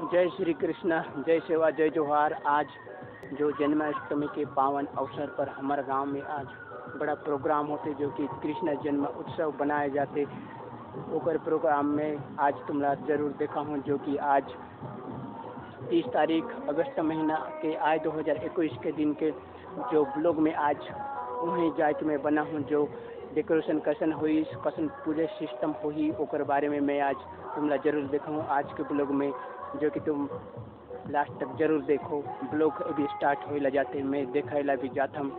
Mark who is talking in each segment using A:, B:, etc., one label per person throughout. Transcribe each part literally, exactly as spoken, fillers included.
A: जय श्री कृष्ण, जय सेवा, जय जोहार। आज जो जन्माष्टमी के पावन अवसर पर हमारे गांव में आज बड़ा प्रोग्राम होते जो कि कृष्ण जन्म उत्सव बनाए जाते। ओकर प्रोग्राम में आज तुमला जरूर देखा हूँ जो कि आज तीस तारीख अगस्त महीना के आए दो हज़ार इक्कीस के दिन के जो ब्लॉग में आज वहीं जाके मैं बना हूँ। जो डेकोरेशन कैसन हुई, कैसन पूरे सिस्टम हुई, ओकर बारे में मैं आज तुमला जरूर देखा हूँ आज के ब्लॉग में, जो कि तुम लास्ट तक जरूर देखो। ब्लॉग अभी स्टार्ट हो जाते, मैं देखा ला भी जाता हूँ।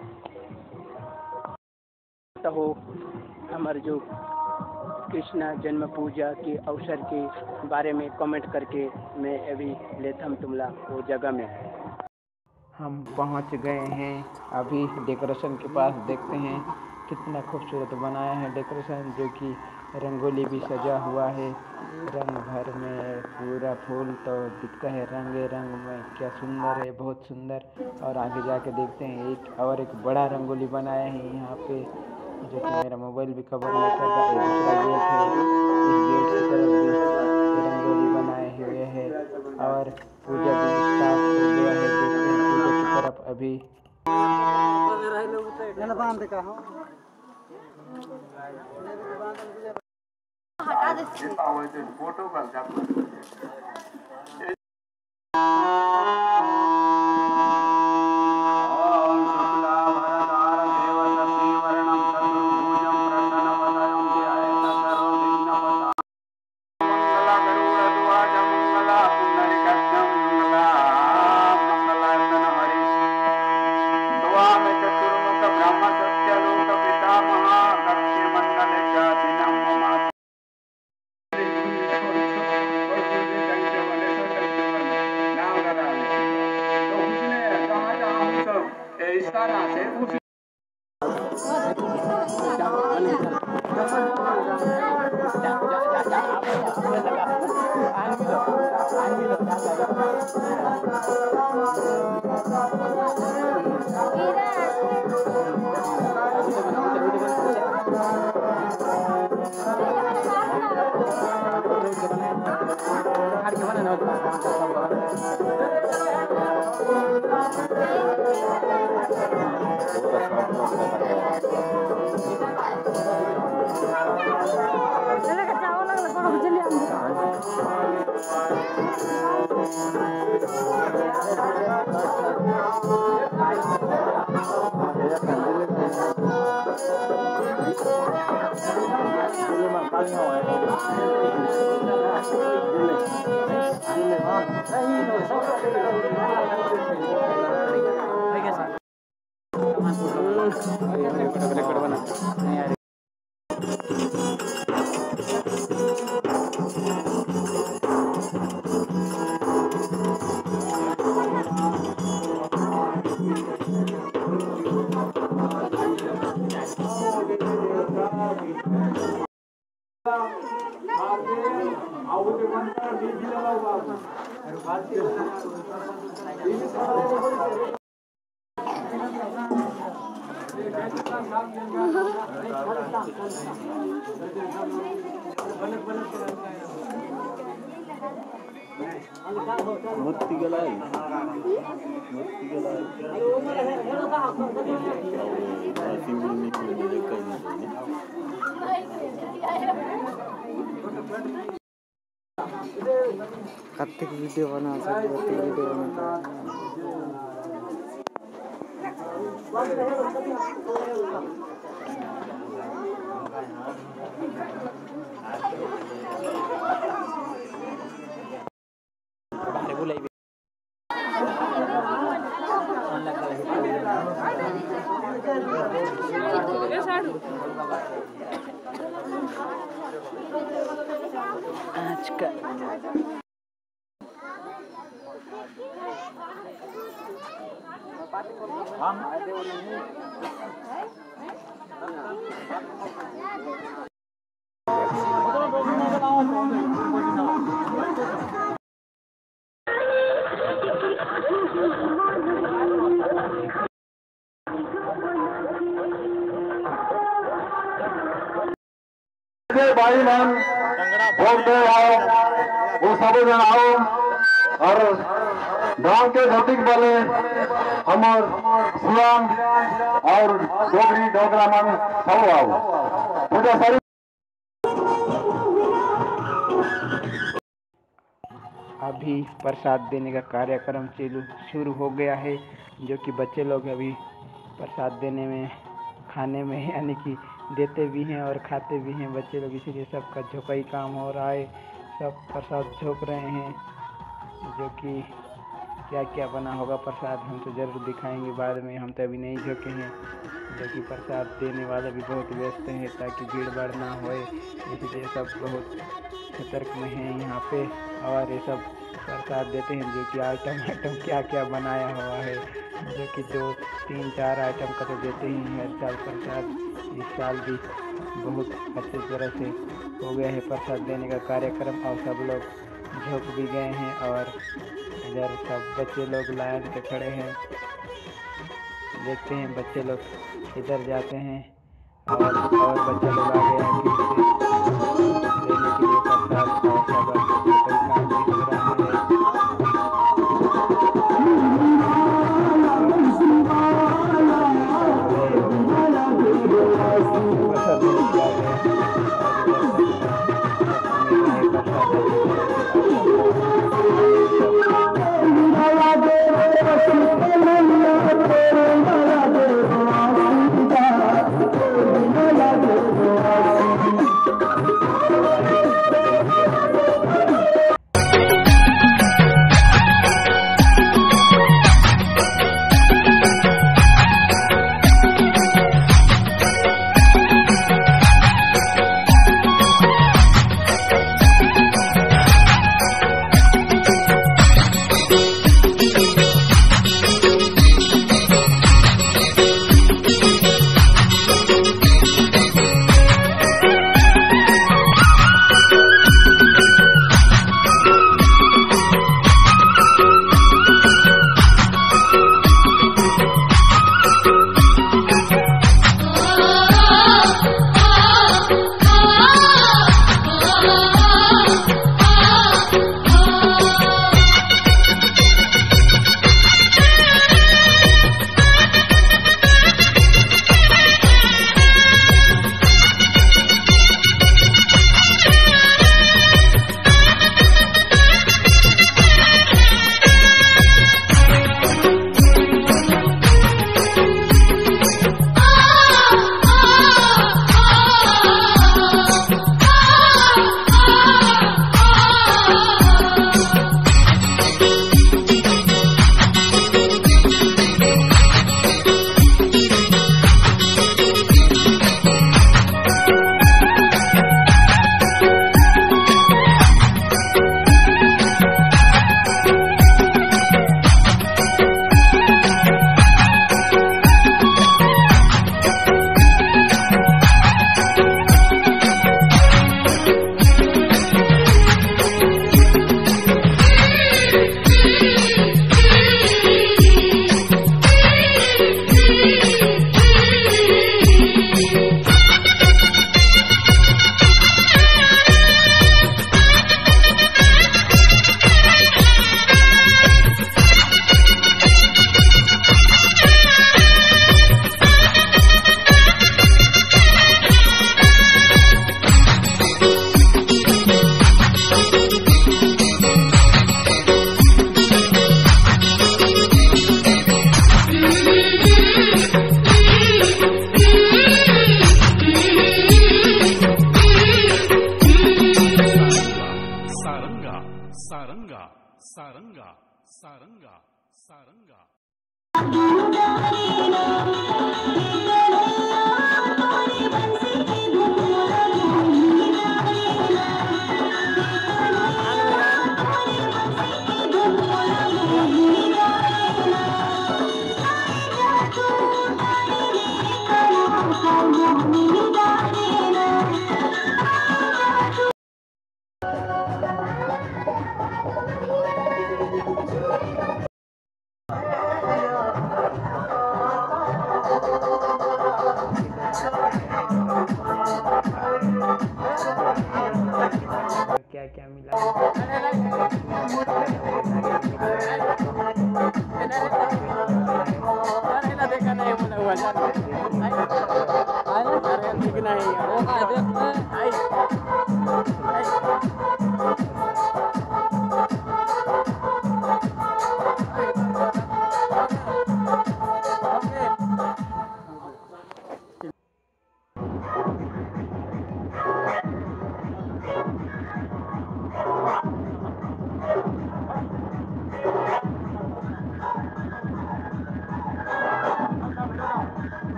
A: हो हमारे जो कृष्णा जन्म पूजा के अवसर के बारे में कमेंट करके मैं अभी लेता हूँ तुमला वो जगह में। हम पहुँच गए हैं अभी डेकोरेशन के पास। देखते हैं कितना खूबसूरत बनाया है डेकोरेशन, जो कि रंगोली भी सजा हुआ है। रंग भर में पूरा फूल तो दिखता है रंगे रंग में, क्या सुंदर है, बहुत सुंदर। और आगे जाके देखते हैं एक और एक बड़ा रंगोली बनाया है यहाँ पे, जो कि मेरा मोबाइल भी कवर नहीं कर रहा है। दूसरा गेट है, इस गेट की तरफ भी रंगोली बनाए हुए है और पूजा भी स्टार्ट हो गया है। देखते हैं पूजा की तरफ अभी। फोटो
B: मोती गलाई मोती गलाई
C: कार्तिक वीडियो बना सकते वीडियो बना
A: आज का
D: भाई बहन वोट दे आओ, वो सब जन आओ। और गांव के भौतिक वाले हमार सियाम और डोगरी डोगरा मन सब आओ पूजा सारी।
A: अभी प्रसाद देने का कार्यक्रम चलू शुरू हो गया है, जो कि बच्चे लोग अभी प्रसाद देने में खाने में यानी कि देते भी हैं और खाते भी हैं बच्चे लोग, इसीलिए सबका झोंका ही काम हो रहा है। सब प्रसाद झोंक रहे हैं, जो कि क्या क्या बना होगा प्रसाद हम तो ज़रूर दिखाएंगे बाद में। हम तो अभी नहीं झोंके हैं, जो कि प्रसाद देने वाले भी बहुत व्यस्त हैं ताकि भीड़ भाड़ ना होए, इसलिए सब बहुत सतर्क में हैं यहाँ पे। और ये सब प्रसाद देते हैं, जो कि आइटम आइटम क्या क्या बनाया हुआ है, जो कि दो तीन चार आइटम का तो देते ही हर साल प्रसाद। इस साल भी बहुत अच्छी तरह से हो गया है प्रसाद देने का कार्यक्रम और सब लोग झोंक भी गए हैं। और इधर सब बच्चे लोग लाइन पे खड़े हैं, देखते हैं बच्चे लोग इधर जाते हैं और और बच्चे लोग आ गए हैं फिर से देने के लिए प्रसाद। और सब कोई काम भी हो रहा है।
E: सारंगा सारंगा सारंगा
A: क्या क्या मिला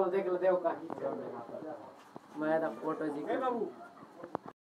F: देख लो देव का मैं फोटो जी